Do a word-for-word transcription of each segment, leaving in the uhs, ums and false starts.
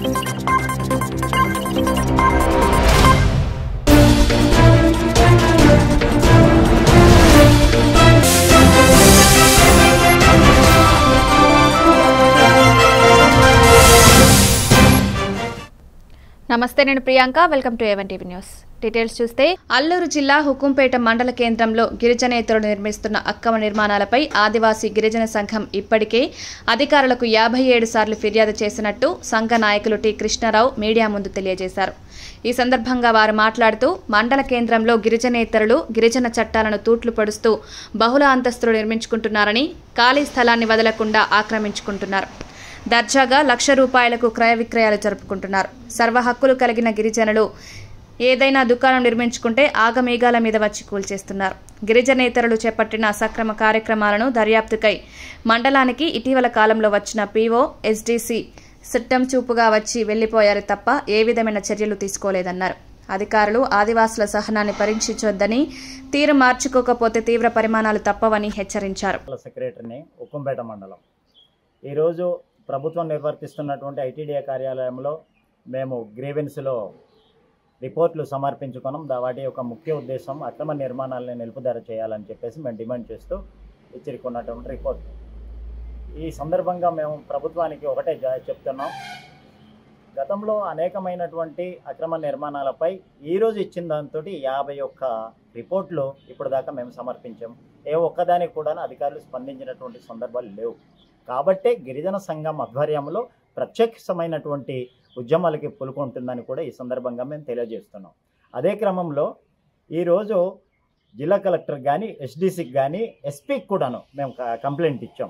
నమస్తే, నేను Priyanka. Welcome to A one TV news. Details చూస్తే, అల్లూరు జిల్లా హుకుంపేట మండల కేంద్రంలో గిరిజనేతరులు నిర్మిస్తున్న అక్రమ నిర్మాణాలపై ఆదివాసీ గిరిజన సంఘం ఇప్పటికే అధికారులకు యాభై ఏడు సార్లు ఫిర్యాదు చేసినట్టు సంఘ నాయకులు టి కృష్ణారావు మీడియా ముందు తెలియజేశారు. ఈ సందర్భంగా వారు మాట్లాడుతూ, మండల కేంద్రంలో గిరిజనేతరులు గిరిజన చట్టాలను తూట్లు పడుస్తూ బహుళ అంతస్తులు నిర్మించుకుంటున్నారని, ఖాళీ స్థలాన్ని వదలకుండా ఆక్రమించుకుంటున్నారు. దర్జాగా లక్ష రూపాయలకు క్రయ విక్రయాలు జరుపుకుంటున్నారు. సర్వ హక్కులు కలిగిన గిరిజనులు ఏదైనా దుకాణం నిర్మించుకుంటే ఆగమేఘాల మీద వచ్చి కూల్చేస్తున్నారు. గిరిజనేతరులు చేపట్టిన సక్రమ కార్యక్రమాలను దర్యాప్తుకై మండలానికి ఇటీవల కాలంలో వచ్చిన పీఓ, ఎస్డీసీ సిట్టం చూపుగా వచ్చి వెళ్లిపోయారు తప్ప ఏ విధమైన చర్యలు తీసుకోలేదన్నారు. అధికారులు ఆదివాసుల సహనాన్ని పరీక్షించొద్దని, తీరు మార్చుకోకపోతే తీవ్ర పరిమాణాలు తప్పవని హెచ్చరించారు. సెక్రటరీని ఉక్కంపేట మండలం ఈరోజు ప్రభుత్వం నిర్వర్తిస్తున్నటువంటి ఐటీడీఏ కార్యాలయంలో మేము గ్రీవెన్స్లో రిపోర్ట్లు సమర్పించుకున్నాం. వాటి యొక్క ముఖ్య ఉద్దేశం అక్రమ నిర్మాణాలను నిలుపుదల చేయాలని చెప్పేసి మేము డిమాండ్ చేస్తూ ఇచ్చిరుకున్నటువంటి రిపోర్ట్. ఈ సందర్భంగా మేము ప్రభుత్వానికి ఒకటే చెప్తున్నాం, గతంలో అనేకమైనటువంటి అక్రమ నిర్మాణాలపై ఈరోజు ఇచ్చిన దాంతో యాభై ఒక్క రిపోర్ట్లు ఇప్పుడు దాకా మేము సమర్పించాం. ఏ ఒక్కదానికి కూడా అధికారులు స్పందించినటువంటి సందర్భాలు లేవు. కాబట్టే గిరిజన సంఘం ఆధ్వర్యంలో ప్రత్యక్షమైనటువంటి ఉద్యమాలకి పులుకుంటుందని కూడా ఈ సందర్భంగా మేము తెలియజేస్తున్నాం. అదే క్రమంలో ఈరోజు జిల్లా కలెక్టర్ కానీ, ఎస్డీసీకి కానీ, ఎస్పీకి కూడాను మేము కంప్లైంట్ ఇచ్చాం.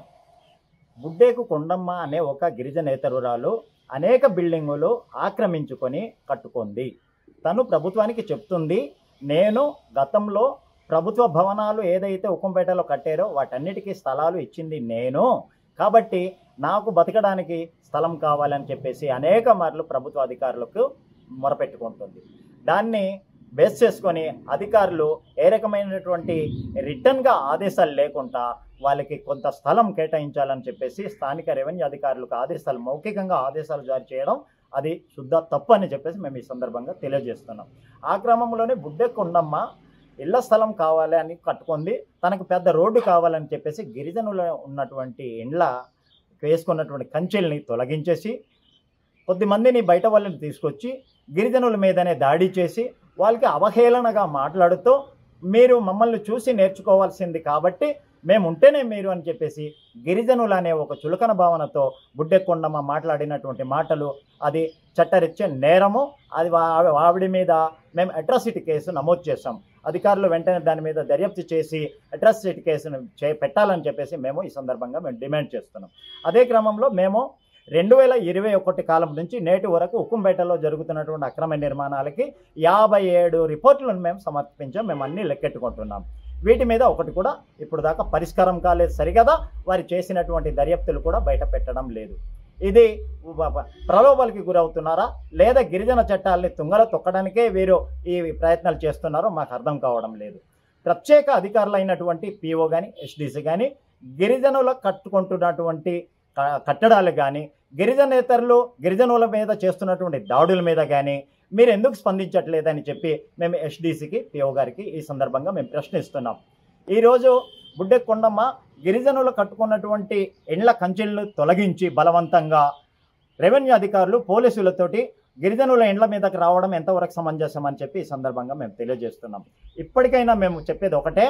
బుడ్డేకు కొండమ్మ అనే ఒక గిరిజనేతరురాలు అనేక బిల్డింగులు ఆక్రమించుకొని కట్టుకుంది. తను ప్రభుత్వానికి చెప్తుంది, నేను గతంలో ప్రభుత్వ భవనాలు ఏదైతే ఉక్కంపేటలో కట్టారో వాటన్నిటికీ స్థలాలు ఇచ్చింది నేను, కాబట్టి నాకు బతకడానికి స్థలం కావాలని చెప్పేసి అనేక మార్లు ప్రభుత్వ అధికారులకు మొరపెట్టుకుంటుంది. దాన్ని బేస్ చేసుకొని అధికారులు ఏ రకమైనటువంటి రిటర్న్గా ఆదేశాలు లేకుండా వాళ్ళకి కొంత స్థలం కేటాయించాలని చెప్పేసి స్థానిక రెవెన్యూ అధికారులకు ఆదేశాలు, మౌఖికంగా ఆదేశాలు జారీ చేయడం అది శుద్ధ తప్పు అని చెప్పేసి మేము ఈ సందర్భంగా తెలియజేస్తున్నాం. ఆ క్రమంలోనే బుడ్డె కొండమ్మ ఇళ్ల స్థలం కావాలి అని కట్టుకుంది. తనకు పెద్ద రోడ్డు కావాలని చెప్పేసి గిరిజనులు ఉన్నటువంటి ఇండ్ల వేసుకున్నటువంటి కంచెల్ని తొలగించేసి కొద్దిమందిని బయట వాళ్ళని తీసుకొచ్చి గిరిజనుల మీదనే దాడి చేసి వాళ్ళకి అవహేళనగా మాట్లాడుతూ, మీరు మమ్మల్ని చూసి నేర్చుకోవాల్సింది కాబట్టి మేము ఉంటేనే మీరు అని చెప్పేసి గిరిజనులు అనే ఒక చులకన భావనతో బుడ్డె కొండమ్మ మాట్లాడినటువంటి మాటలు అది చట్టరీత్యా నేరము. అది ఆవిడ మీద మేము అట్రాసిటీ కేసు నమోదు చేస్తాం. అధికారులు వెంటనే దాని మీద దర్యాప్తు చేసి అట్రాసిటీ కేసును చే పెట్టాలని చెప్పేసి మేము ఈ సందర్భంగా మేము డిమాండ్ చేస్తున్నాం. అదే క్రమంలో మేము రెండు వేల ఇరవై ఒకటి కాలం నుంచి నేటి వరకు ఉక్కంపేటలో జరుగుతున్నటువంటి అక్రమ నిర్మాణాలకి యాభై ఏడు రిపోర్టులను మేము సమర్పించాం. మేము అన్నీ లెక్కెట్టుకుంటున్నాం. వీటి మీద ఒకటి కూడా ఇప్పుడు దాకా పరిష్కారం కాలేదు. సరిగదా వారు చేసినటువంటి దర్యాప్తులు కూడా బయట పెట్టడం లేదు. ఇది ప్రలోభాలకి గురవుతున్నారా లేదా గిరిజన చట్టాలని తుంగలో తొక్కడానికే వీరు ఈ ప్రయత్నాలు చేస్తున్నారో మాకు అర్థం కావడం లేదు. ప్రత్యేక అధికారులు అయినటువంటి పీఓ కానీ, ఎస్డీసీ కానీ గిరిజనులు కట్టుకుంటున్నటువంటి కట్టడాలు కానీ, గిరిజనేతరులు గిరిజనుల మీద చేస్తున్నటువంటి దాడుల మీద కానీ మీరు ఎందుకు స్పందించట్లేదని చెప్పి మేము ఎస్డీసీకి, పీఓ గారికి ఈ సందర్భంగా మేము ప్రశ్నిస్తున్నాం. ఈరోజు బుడ్డె కొండమ్మ గిరిజనులు కట్టుకున్నటువంటి ఇండ్ల కంచెలను తొలగించి బలవంతంగా రెవెన్యూ అధికారులు పోలీసులతోటి గిరిజనుల ఇండ్ల మీదకి రావడం ఎంతవరకు సమంజసం అని చెప్పి ఈ సందర్భంగా మేము తెలియజేస్తున్నాం. ఇప్పటికైనా మేము చెప్పేది ఒకటే,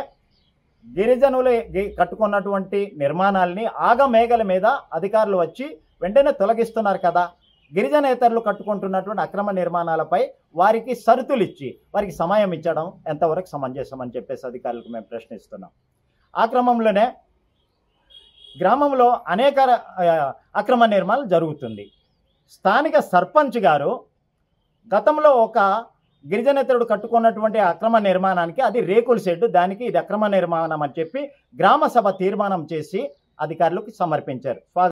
గిరిజనులు కట్టుకున్నటువంటి నిర్మాణాలని ఆగమేఘల మీద అధికారులు వచ్చి వెంటనే తొలగిస్తున్నారు కదా. గిరిజనేతరులు కట్టుకుంటున్నటువంటి అక్రమ నిర్మాణాలపై వారికి షరతులు ఇచ్చి వారికి సమయం ఇచ్చడం ఎంతవరకు సమంజసం అని చెప్పేసి అధికారులకు మేము ప్రశ్నిస్తున్నాం. ఆ క్రమంలోనే గ్రామంలో అనేక అక్రమ నిర్మాణాలు జరుగుతుంది. స్థానిక సర్పంచ్ గారు గతంలో ఒక గిరిజనేతరుడు కట్టుకున్నటువంటి అక్రమ నిర్మాణానికి అది రేకుల షెడ్డు, దానికి ఇది అక్రమ నిర్మాణం అని చెప్పి గ్రామ సభ తీర్మానం చేసి అధికారులకు సమర్పించారు.